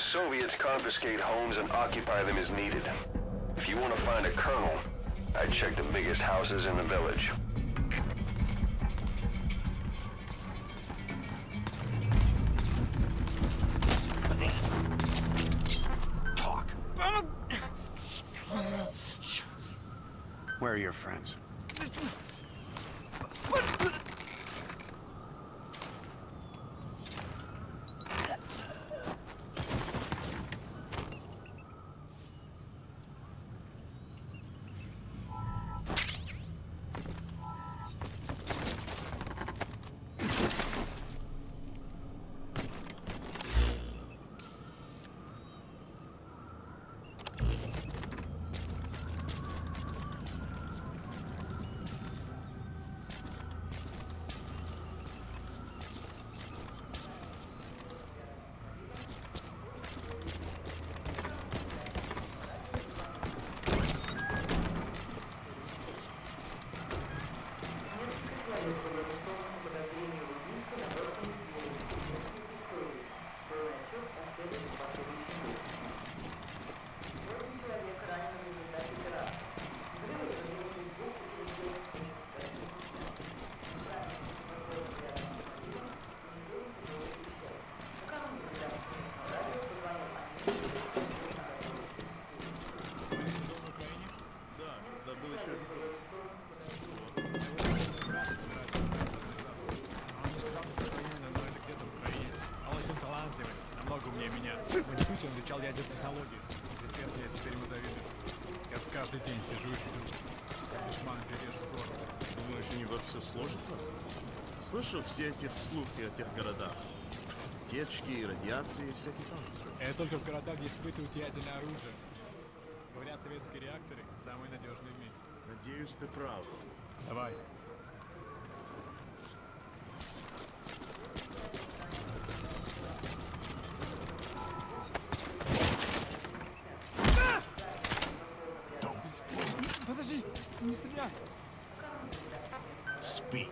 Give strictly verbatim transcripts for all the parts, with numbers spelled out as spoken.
Soviets confiscate homes and occupy them as needed. If you want to find a colonel, I'd check the biggest houses in the village. Talk. Where are your friends? Он изучал ядерную технологию. Естественно, я теперь ему завидую. Я каждый день сижу и жду. Как душман перережет город. Думаешь, у него все сложится? Слышал все эти слухи о тех городах? Течки, радиации и всякие там. Это только в городах, где испытывают ядерное оружие. Говорят, советские реакторы самые надежные в мире. Надеюсь, ты прав. Давай. Подожди, не стреляй. Speak.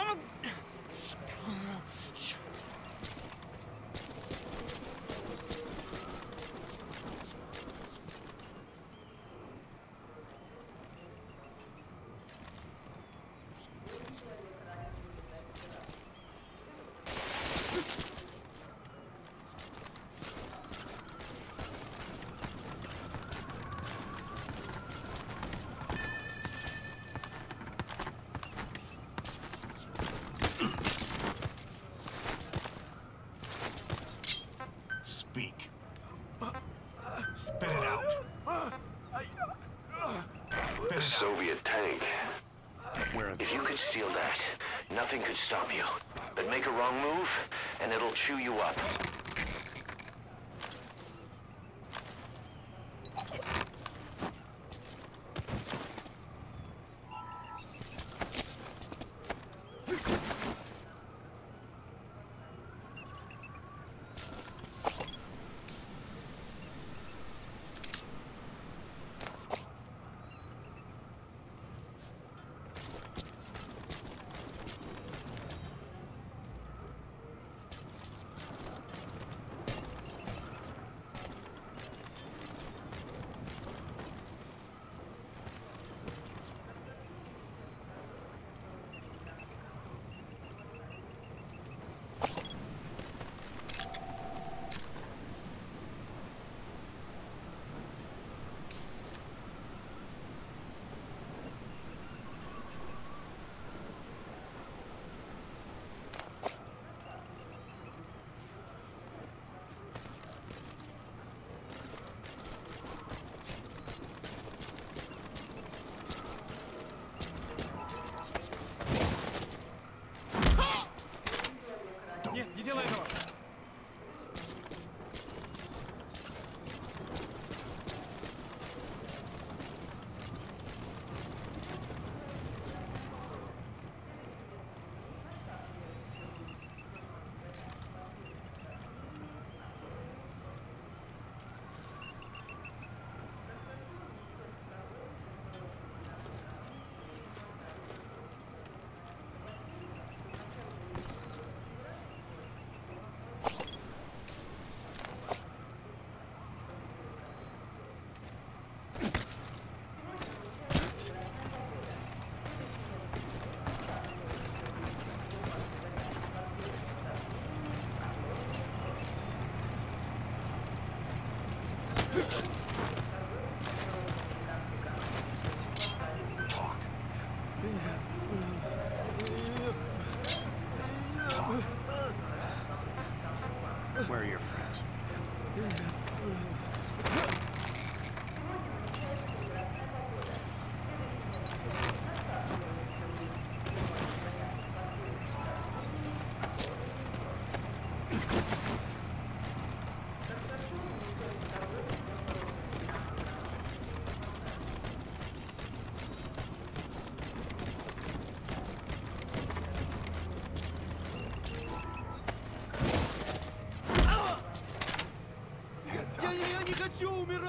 Speak. Spit it out. Spit it Soviet out. tank. Where are they? If you could steal that, nothing could stop you. But make a wrong move, and it'll chew you up.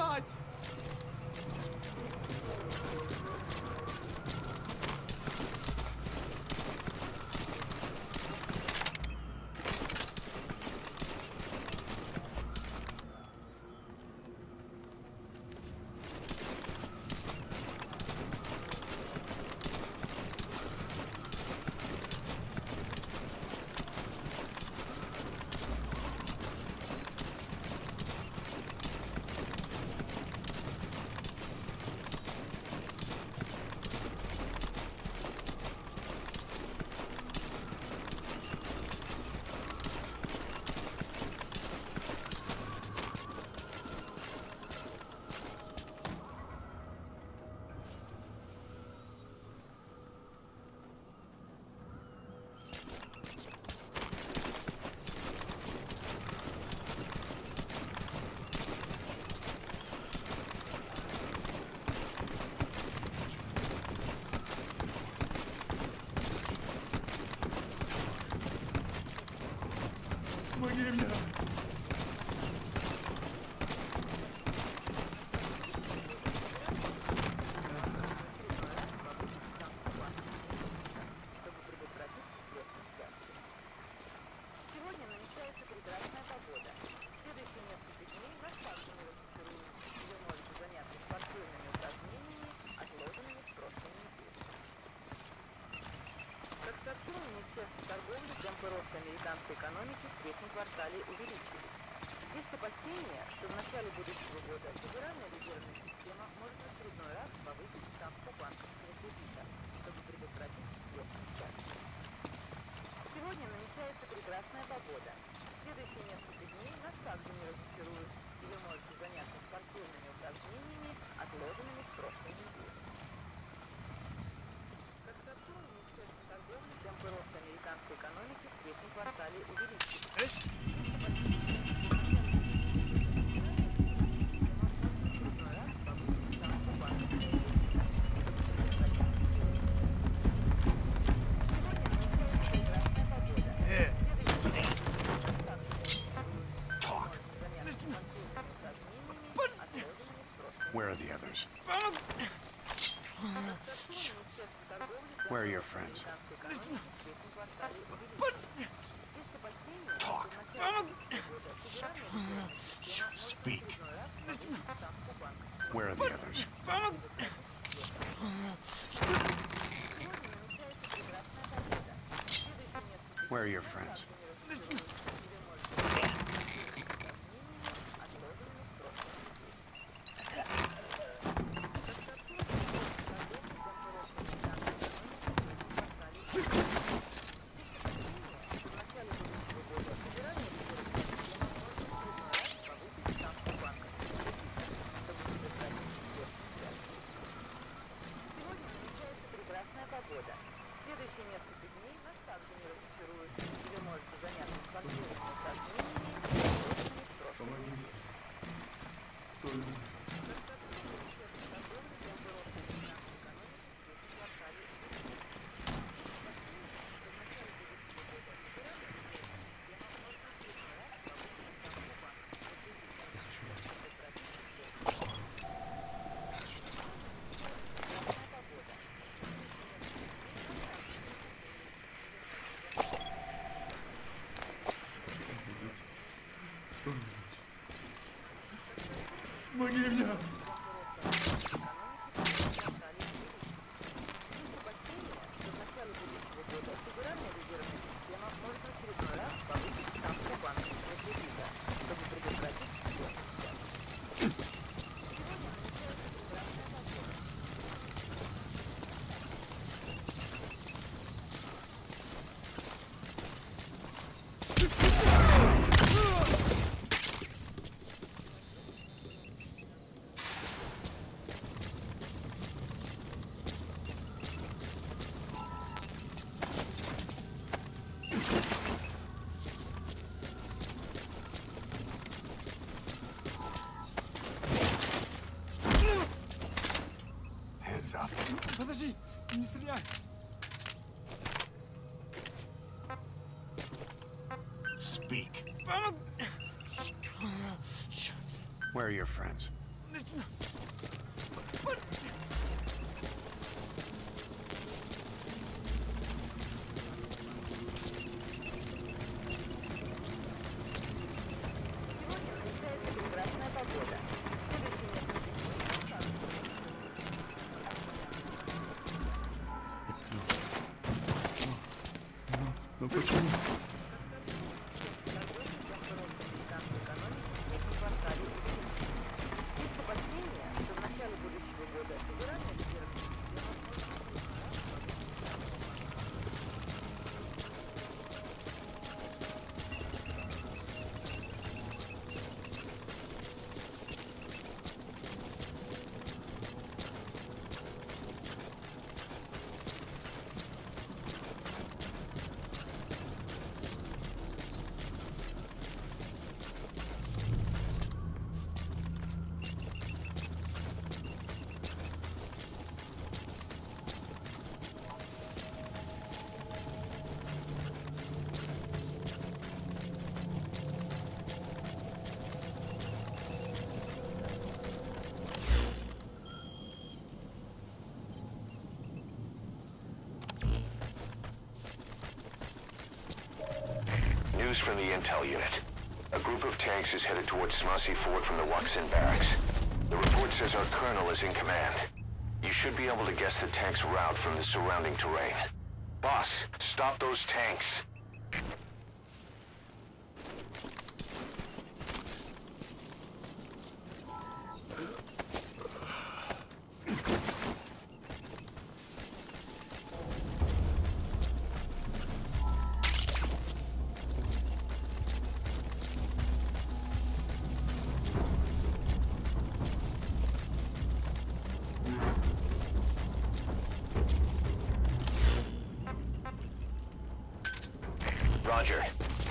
стрелять! Помоги мне! Сегодня намечается прекрасная погода. Следующие несколько дней нас также не разочаруют. Вы можете заняться спортивными упражнениями, отложенными в прошлой неделе. Как сообщило Министерство торговли, темпы роста американской экономики в третьем квартале увеличились. Есть опасения, что в начале будущего года Федеральная резервная система может в очередной раз повысить ставку банковского кредита, чтобы предотвратить всплеск инфляции. Сегодня намечается прекрасная погода. Следующие несколько дней нас также не разочаруют, и вы можете заняться спортивными упражнениями, отложенными в прошлой неделе. Как сообщило Министерство торговли, темпы роста американской экономики в третьем квартале увеличились. Where are the others? Where are your friends? Talk. Speak. Where are the others? Where are your friends? Погода. Следующие несколько дней нас также не разочаруют, и вы можете заняться спортивными упражнениями, отложенными в прошлом. Помоги мне! Подожди! Не стреляй! Speak. Where are your friends? Сегодня намечается прекрасная погода. Следующие несколько дней Ну почему? Есть опасения, что в начале будущего года федеральная резервная система News from the intel unit. A group of tanks is headed towards Smassi Ford from the Waksin barracks. The report says our colonel is in command. You should be able to guess the tank's route from the surrounding terrain. Boss, stop those tanks. Roger.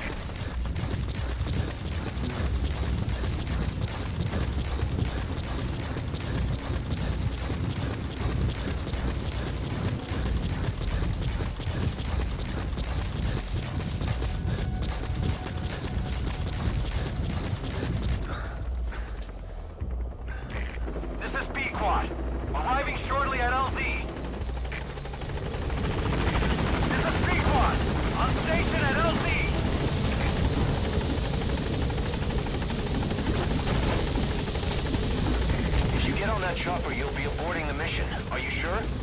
This is B-Quad. Arriving shortly at L Z. This is B-Quad. On station at L Z. If you get on that chopper, you'll be aborting the mission. Are you sure?